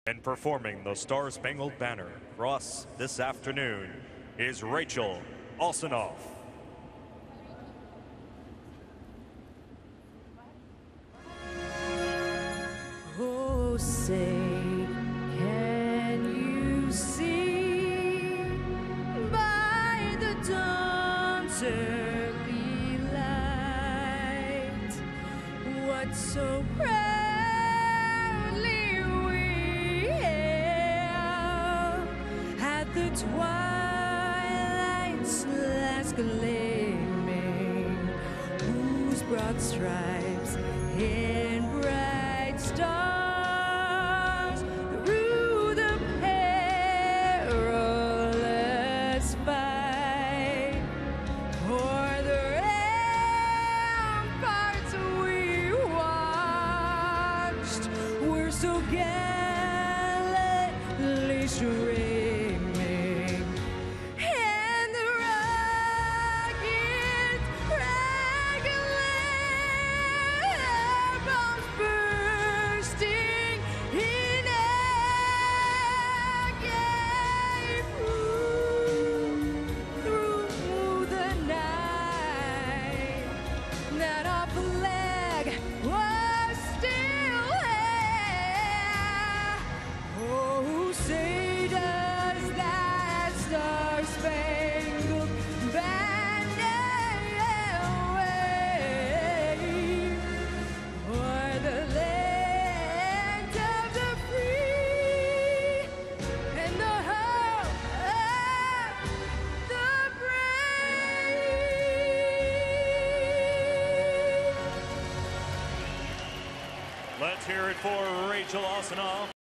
And performing the Star-Spangled Banner for us this afternoon is Rachel Alsinoff. Oh, say, can you see by the dawn's early light what so proudly we hailed at the twilight's last gleaming, whose broad stripes and bright stars through the perilous fight o'er the ramparts we watched were so gallantly streaming, and the Rockies regular bombs bursting in agony through the night. That our flag was still there. Oh, say does that star-spangled banner wave o'er the land of the free and the hope of the brave. Let's hear it for Rachel Alsinoff.